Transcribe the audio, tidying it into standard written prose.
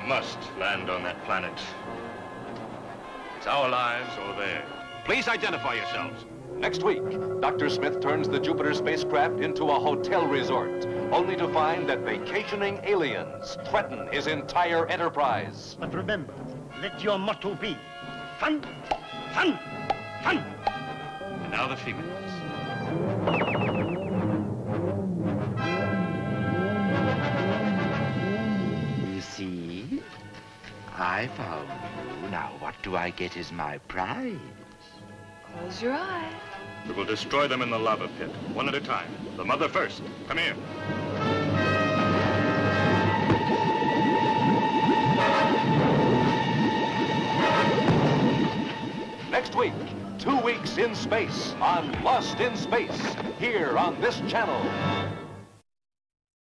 must land on that planet. It's our lives or theirs. Please identify yourselves. Next week, Dr. Smith turns the Jupiter spacecraft into a hotel resort, only to find that vacationing aliens threaten his entire enterprise. But remember, let your motto be fun, fun, fun. And now the females. You see, I found you. Now, what do I get as my prize? Close your eye. We will destroy them in the lava pit, one at a time. The mother first. Come here. Next week, 2 weeks in space on Lost in Space, here on this channel.